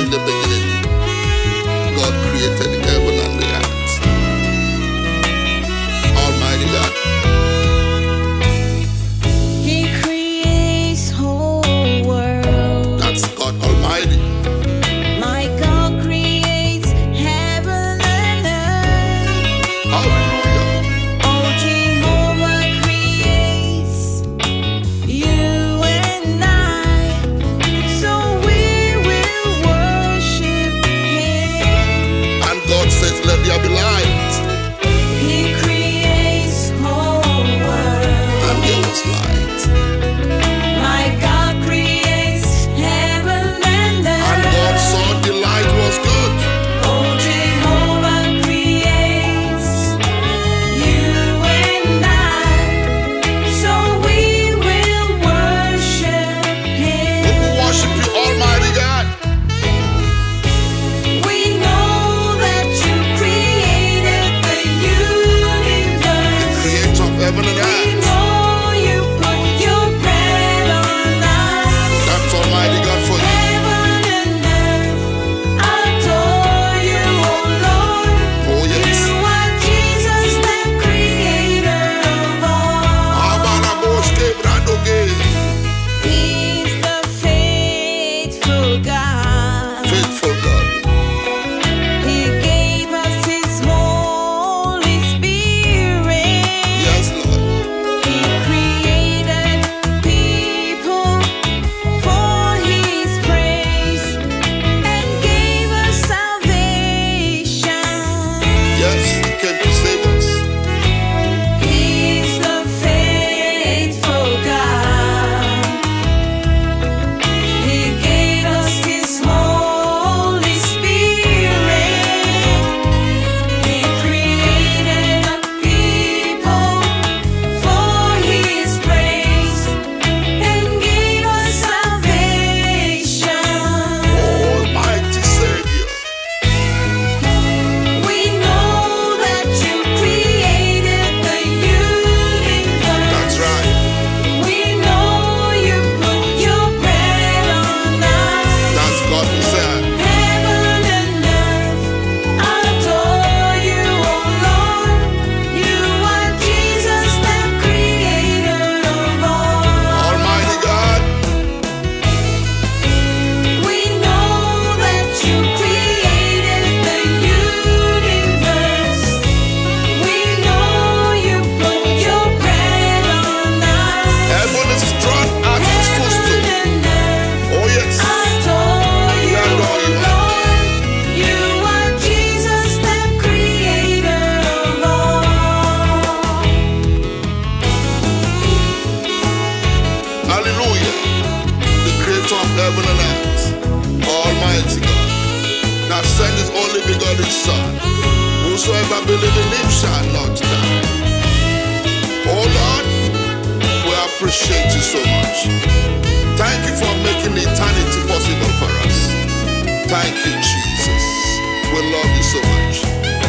In the beginning, God created the heaven and the earth. Almighty God. He creates whole world. That's God Almighty. My God creates heaven and earth. Hallelujah. Oh, Jehovah creates you and I, so we will worship Him. And God says, let there be light. He creates whole world. And there was light. My God creates heaven and earth. And God saw the light was good. Oh, Jehovah creates you and I, so we will worship We Him. will worship you, Almighty God. We know that you created the universe. Creator of heaven and We earth. know you put your breath on us. That's Almighty God for you. Heaven and earth adore you, oh Lord. Oh yes. You are Jesus, the creator of all. Abaraboshke bradoge. He's the faithful God. Faithful God. He gave us His Holy Spirit. Yes, Lord. He created people for His praise and gave us salvation. Yes, He came to save us. He's the faithful God. He gave us His Holy Spirit. He created a people for His praise and gave us salvation. Almighty Savior. We know that you created the universe. That's right. We know you put your breath on us. That's God Himself. Heaven and earth adore you, oh Lord. You are Jesus, the creator of all. Almighty God. We know that you created the universe. We know you put your breath on us. Heaven is strong at His footstool. Heaven and earth Oh yes. adore you, adore you. Lord. You are Jesus, the creator of all. Hallelujah. The creator of heaven and earth. Almighty God. That sent His only begotten Son. Whosoever believe in Him shall not die. Oh Lord, we appreciate you so much. Thank you for making eternity possible for us. Thank you, Jesus. We love you so much.